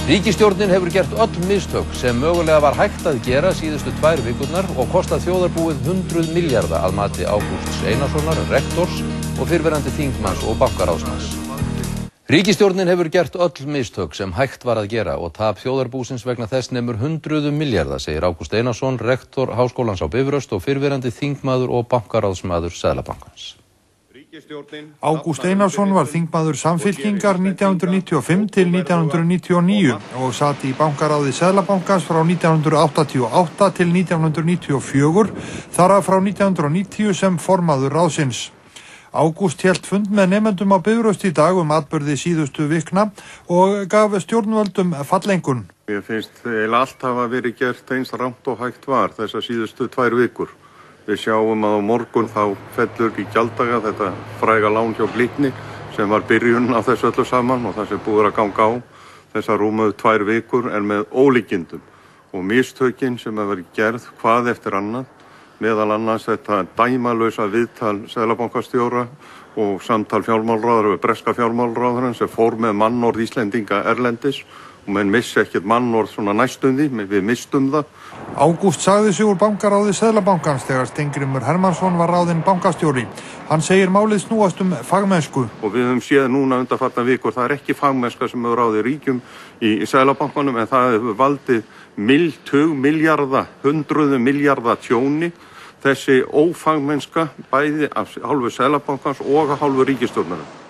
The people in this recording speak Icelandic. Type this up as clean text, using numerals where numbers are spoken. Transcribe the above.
Ríkisstjórnin hefur gert öll mistök sem mögulega var hægt að gera síðustu 2 vikurnar og kostað þjóðarbúið 100 milljarða að mati Ágústs Einarssonar, rektors og fyrrverandi þingmanns og bankaráðsmanns. Ríkisstjórnin hefur gert öll mistök sem hægt var að gera og tap þjóðarbúsins vegna þess nemur 100 milljarða, segir Ágúst Einarsson, rektor Háskólans á Bifröst og fyrrverandi þingmaður og bankaráðsmaður Seðlabankans. Ágúst Einarsson var þingmaður Samfylkingar 1995 til 1999 og sat í bankaráði Seðlabankans frá 1988 til 1994, þar af frá 1990 sem formaður ráðsins. Ágúst hélt fund með nemendum á Bifröst í dag atburði síðustu vikna og gaf stjórnvöldum fallengun. Mér finnst allt hafa verið gert eins rangt og hægt var þessar síðustu 2 vikur. Við sjáum að á morgun þá fellur í gjalddaga þetta fræga lán hjá Glitni sem var byrjun á þessu öllu saman og það sem búið að ganga á þessar rúmuðu 2 vikur en með ólíkindum og mistökin sem hafa verið gerð hvað eftir annað, meðal annars þetta dæmalausa viðtal seðlabankastjóra og samtal fjármálaráðherra við breska fjármálaráðherrann sem fór með mannorð Íslendinga erlendis og menn missi ekkert mannorð svona næstum því, við mistum það. Ágúst sagði sig úr bankaráði Seðlabankans þegar Steingrímur Hermannsson var ráðinn bankastjóri. Hann segir málið snúast fagmennsku. Og við höfum séð núna undanfarna vikur, það ekki fagmennska sem hefur ráðið ríkjum í Seðlabankanum en það hefur valdið milljarða, 100 milljarða tjóni. Þessi ófagmennska bæði af hálfu Seðlabankans og af hálfu ríkisstjórnarinnar.